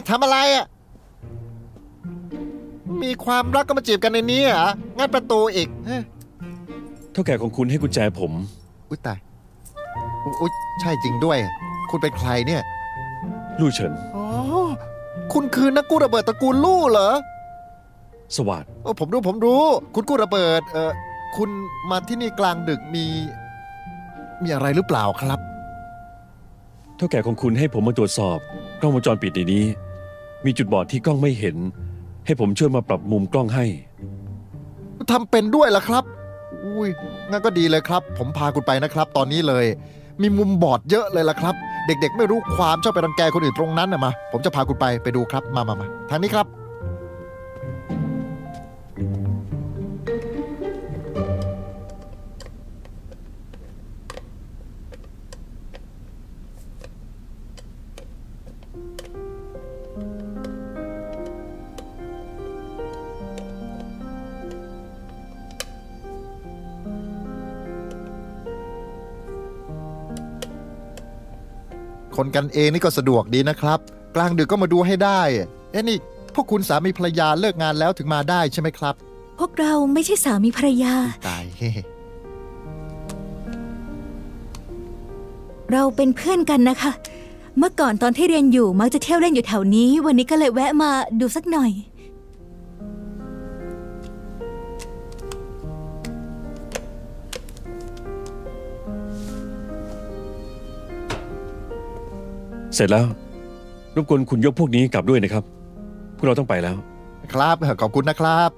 ทำอะไรอ่ะมีความรักก็มาจีบกันในนี้เหรองัดประตูอีกเท่าแก่ของคุณให้กุญแจผมอุ๊ยตายอุ๊ยใช่จริงด้วยคุณเป็นใครเนี่ยลู่เฉินอ๋อคุณคือนักกู้ระเบิดตระกูลลู่เหรอสวัสดิ์ผมรู้คุณกู้ระเบิดคุณมาที่นี่กลางดึกมีอะไรหรือเปล่าครับเท่าแก่ของคุณให้ผมมาตรวจสอบกล้องวงจรปิดในนี้มีจุดบอดที่กล้องไม่เห็นให้ผมช่วยมาปรับมุมกล้องให้ทำเป็นด้วยล่ะครับอุ้ยงั้นก็ดีเลยครับผมพาคุณไปนะครับตอนนี้เลยมีมุมบอดเยอะเลยล่ะครับเด็กๆไม่รู้ความชอบไปรังแกคนอื่นตรงนั้นนะมาผมจะพาคุณไปดูครับมาทางนี้ครับคนกันเองนี่ก็สะดวกดีนะครับกลางดึกก็มาดูให้ได้นี่พวกคุณสามีภรรยาเลิกงานแล้วถึงมาได้ใช่ไหมครับพวกเราไม่ใช่สามีภรรยาตายเราเป็นเพื่อนกันนะคะเมื่อก่อนตอนที่เรียนอยู่มักจะเที่ยวเล่นอยู่แถวนี้วันนี้ก็เลยแวะมาดูสักหน่อยเสร็จแล้วรบกวนคุณยกพวกนี้กลับด้วยนะครับพวกเราต้องไปแล้วครับขอบคุณนะครับ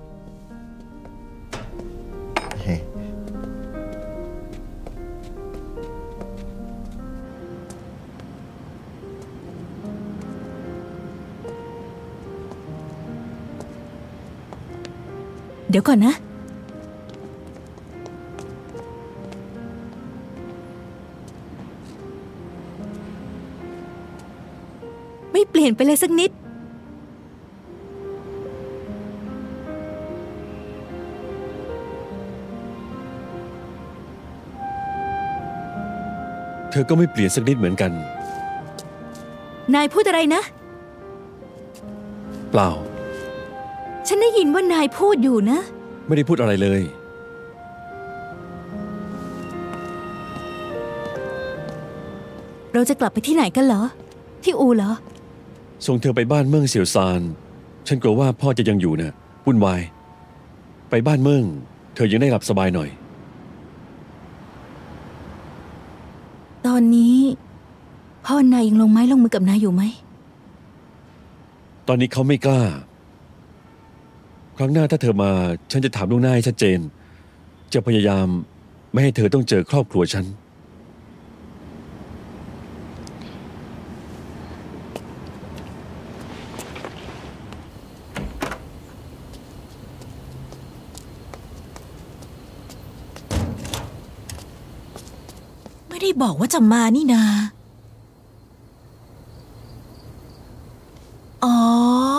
เดี๋ยวก่อนนะไม่เปลี่ยนไปเลยสักนิดเธอก็ไม่เปลี่ยนสักนิดเหมือนกันนายพูดอะไรนะเปล่าฉันได้ยินว่านายพูดอยู่นะไม่ได้พูดอะไรเลยเราจะกลับไปที่ไหนกันเหรอที่อูเหรอส่งเธอไปบ้านเมืองเสี่ยวซานฉันกลัวว่าพ่อจะยังอยู่นะวุ่นวายไปบ้านเมืองเธอยังได้หลับสบายหน่อยตอนนี้พ่อนายยังลงไม้ลงมือกับนายอยู่ไหมตอนนี้เขาไม่กล้าครั้งหน้าถ้าเธอมาฉันจะถามล่วงหน้าให้ชัดเจนจะพยายามไม่ให้เธอต้องเจอครอบครัวฉันไม่ได้บอกว่าจะมานี่นาอ๋อ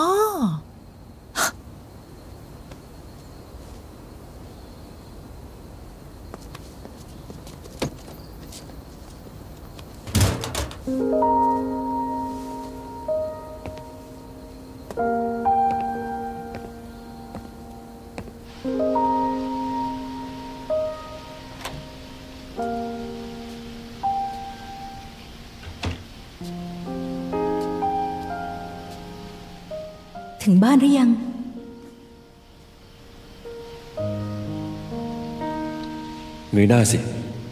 ถึงบ้านหรือยังเงยหน้าสิ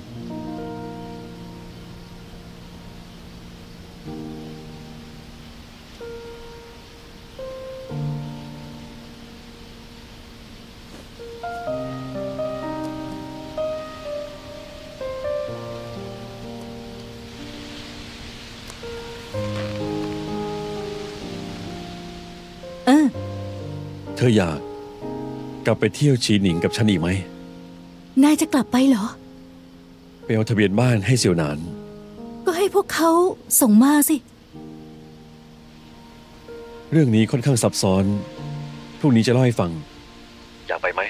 เธออยากกลับไปเที่ยวชีหนิงกับฉันอีกไหมนายจะกลับไปเหรอไปเอาทะเบียนบ้านให้เสี่ยวหนานก็ให้พวกเขาส่งมาสิเรื่องนี้ค่อนข้างซับซ้อนพรุ่งนี้จะเล่าให้ฟังอยากไปไหม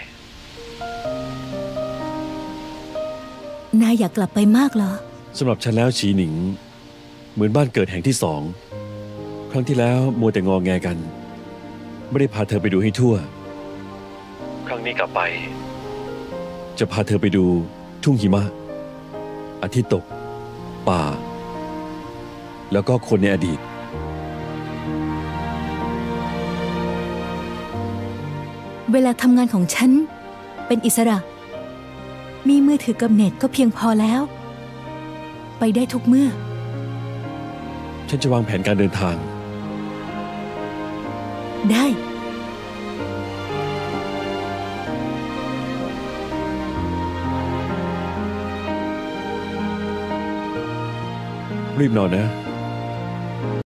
นายอยากกลับไปมากเหรอสำหรับฉันแล้วชีหนิงเหมือนบ้านเกิดแห่งที่สองใรั้งที่แล้วมัวแต่งอแงกัน ไม่ได้พาเธอไปดูให้ทั่ว ครั้งนี้กลับไป จะพาเธอไปดูทุ่งหิมะ อาทิตย์ตก ป่า แล้วก็คนในอดีตเวลาทำงานของฉันเป็นอิสระ มีมือถือกับเน็ตก็เพียงพอแล้ว ไปได้ทุกเมื่อฉันจะวางแผนการเดินทางได้รีบนอนนะ